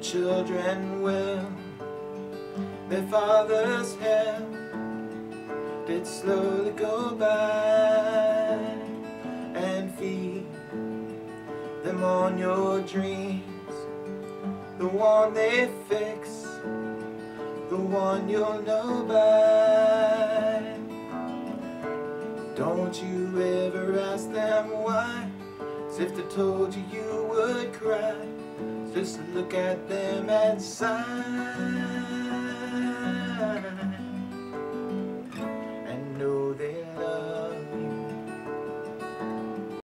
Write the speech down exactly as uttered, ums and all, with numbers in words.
children will their father's help did slowly go by, and feed them on your dreams, the one they fix, the one you'll know by. Don't you ever ask them why, 'cause if they told you you would cry. Just look at them and sigh.